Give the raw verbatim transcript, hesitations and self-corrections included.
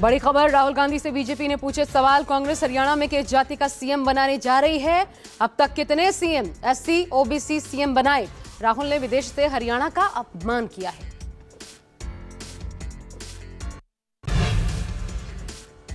बड़ी खबर, राहुल गांधी से बीजेपी ने पूछे सवाल। कांग्रेस हरियाणा में किस जाति का सीएम बनाने जा रही है? अब तक कितने सीएम एससी ओबीसी सीएम बनाए? राहुल ने विदेश से हरियाणा का अपमान किया है।